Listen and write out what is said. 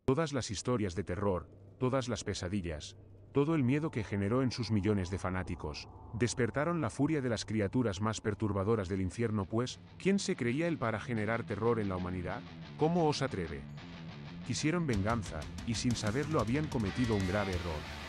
Todas las historias de terror, todas las pesadillas, todo el miedo que generó en sus millones de fanáticos, despertaron la furia de las criaturas más perturbadoras del infierno, pues, ¿quién se creía él para generar terror en la humanidad? ¿Cómo os atreve? Quisieron venganza, y sin saberlo habían cometido un grave error.